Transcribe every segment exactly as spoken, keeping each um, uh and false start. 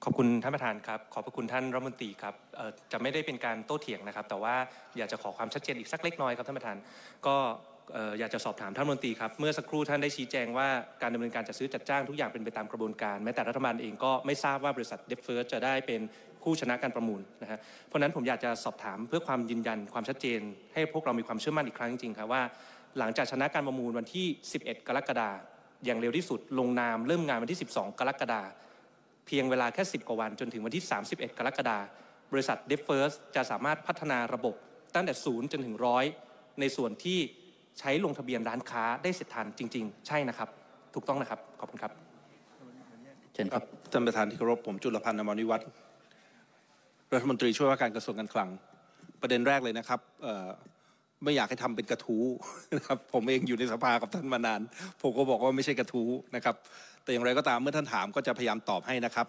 ขอบคุณท่านประธานครับขอบพระคุณท่านรัฐมนตรีครับจะไม่ได้เป็นการโต้เถียงนะครับแต่ว่าอยากจะขอความชัดเจนอีกสักเล็กน้อยครับท่านประธานก็อยากจะสอบถามท่านรัฐมนตรีครับเมื่อสักครู่ท่านได้ชี้แจงว่าการดำเนินการจัดซื้อจัดจ้างทุกอย่างเป็นไปตามกระบวนการแม้แต่รัฐบาลเองก็ไม่ทราบว่าบริษัทเดฟเฟิร์สจะได้เป็นผู้ชนะการประมูลนะฮะเพราะนั้นผมอยากจะสอบถามเพื่อความยืนยันความชัดเจนให้พวกเรามีความเชื่อมั่นอีกครั้งจริงๆครับว่าหลังจากชนะการประมูลวันที่สิบเอ็ดกรกฎาคมอย่างเร็วที่สุดลงนามเริ่มงานวันที่สิบสองกรกฎาคมเพียงเวลาแค่สิบกว่าวันจนถึงวันที่สามสิบเอ็ดกรกฎาคมบริษัท เดฟเฟิร์ส จะสามารถพัฒนาระบบตั้งแต่ศูนย์จนถึงร้อยในส่วนที่ใช้ลงทะเบียนร้านค้าได้เสร็จทันจริงๆใช่นะครับถูกต้องนะครับขอบคุณครับเชิญครับท่านประธานที่เคารพผมจุลพันธ์ อมรวิวัฒน์รัฐมนตรีช่วยว่าการกระทรวงการคลังประเด็นแรกเลยนะครับไม่อยากให้ทำเป็นกระทู้นะครับผมเองอยู่ในสภากับท่านมานานผมก็บอกว่าไม่ใช่กระทู้นะครับแต่อย่างไรก็ตามเมื่อท่านถามก็จะพยายามตอบให้นะครับ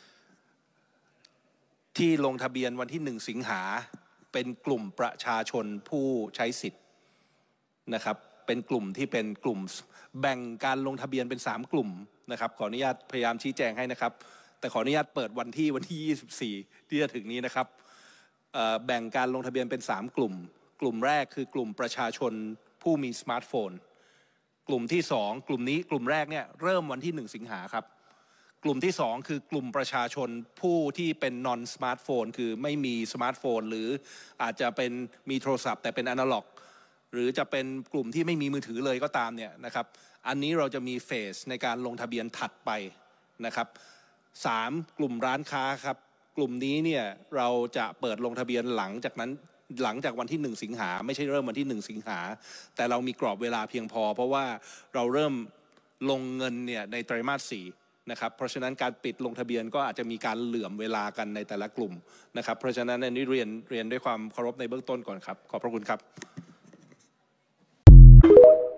ที่ลงทะเบียนวันที่หนึ่งสิงหาเป็นกลุ่มประชาชนผู้ใช้สิทธิ์นะครับเป็นกลุ่มที่เป็นกลุ่มแบ่งการลงทะเบียนเป็นสามกลุ่มนะครับขออนุญาตพยายามชี้แจงให้นะครับแต่ขออนุญาตเปิดวันที่วันที่ยี่สิบสี่ที่จะถึงนี้นะครับแบ่งการลงทะเบียนเป็นสามกลุ่มกลุ่มแรกคือกลุ่มประชาชนผู้มีสมาร์ทโฟนกลุ่มที่สองกลุ่มนี้กลุ่มแรกเนี่ยเริ่มวันที่หนึ่งสิงหาครับกลุ่มที่สองคือกลุ่มประชาชนผู้ที่เป็น non สมาร์ทโฟนคือไม่มีสมาร์ทโฟนหรืออาจจะเป็นมีโทรศัพท์แต่เป็นอนาล็อกหรือจะเป็นกลุ่มที่ไม่มีมือถือเลยก็ตามเนี่ยนะครับอันนี้เราจะมีเฟสในการลงทะเบียนถัดไปนะครับสามกลุ่มร้านค้าครับกลุ่มนี้เนี่ยเราจะเปิดลงทะเบียนหลังจากนั้นหลังจากวันที่หนึ่งสิงหาไม่ใช่เริ่มวันที่หนึ่งสิงหาแต่เรามีกรอบเวลาเพียงพอเพราะว่าเราเริ่มลงเงินเนี่ยในไตรมาสสี่นะครับเพราะฉะนั้นการปิดลงทะเบียนก็อาจจะมีการเหลื่อมเวลากันในแต่ละกลุ่มนะครับเพราะฉะนั้นอันนี้เรียนเรียนด้วยความเคารพในเบื้องต้นก่อนครับขอบพระคุณครับ